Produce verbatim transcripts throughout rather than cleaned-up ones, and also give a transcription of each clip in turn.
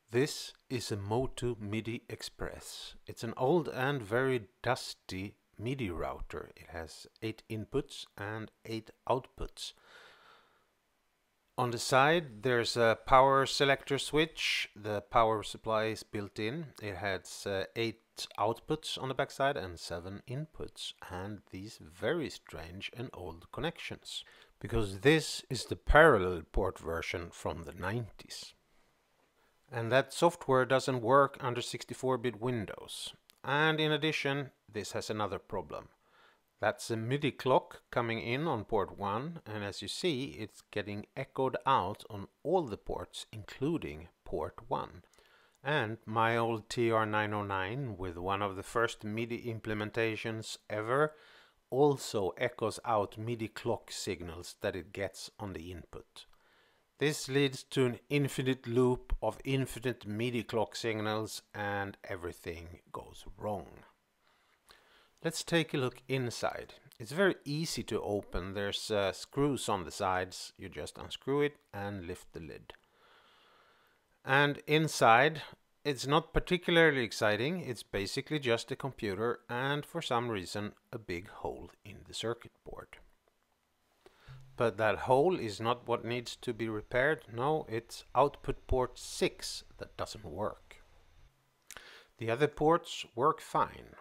This is a MOTU Midi Express. It's an old and very dusty MIDI router. It has eight inputs and eight outputs. On the side there's a power selector switch. The power supply is built in. It has uh, eight outputs on the backside and seven inputs, and these very strange and old connections, because this is the parallel port version from the nineties. And that software doesn't work under sixty-four bit Windows. And in addition, this has another problem. That's a MIDI clock coming in on port one, and as you see, it's getting echoed out on all the ports, including port one. And my old T R nine oh nine, with one of the first MIDI implementations ever, also echoes out MIDI clock signals that it gets on the input. This leads to an infinite loop of infinite MIDI clock signals, and everything goes wrong. Let's take a look inside. It's very easy to open. There's uh, screws on the sides. You just unscrew it and lift the lid. And inside, it's not particularly exciting. It's basically just a computer and for some reason a big hole in the circuit board. But that hole is not what needs to be repaired. No, it's output port six that doesn't work. The other ports work fine.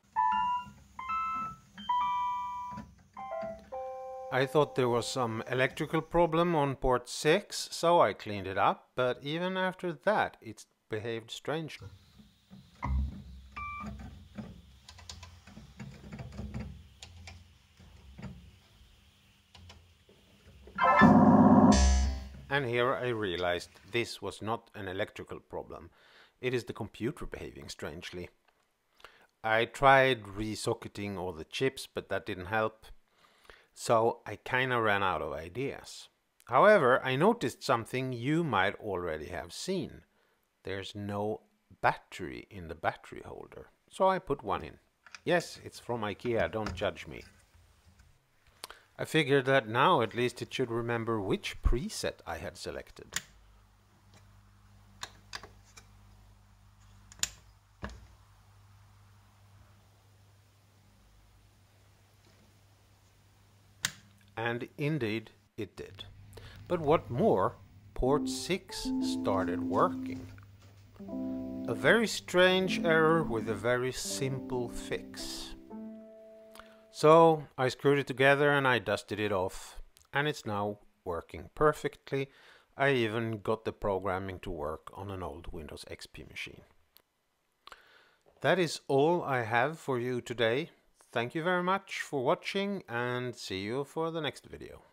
I thought there was some electrical problem on port six, so I cleaned it up, but even after that it's behaved strangely. And here I realized this was not an electrical problem. It is the computer behaving strangely. I tried resocketing all the chips, but that didn't help. So I kinda ran out of ideas. However, I noticed something you might already have seen. There's no battery in the battery holder. So I put one in. Yes, it's from IKEA, don't judge me. I figured that now at least it should remember which preset I had selected. And indeed it did. But what more, port six started working. A very strange error with a very simple fix. So I screwed it together and I dusted it off, and it's now working perfectly. I even got the programming to work on an old Windows X P machine. That is all I have for you today. Thank you very much for watching, and see you for the next video.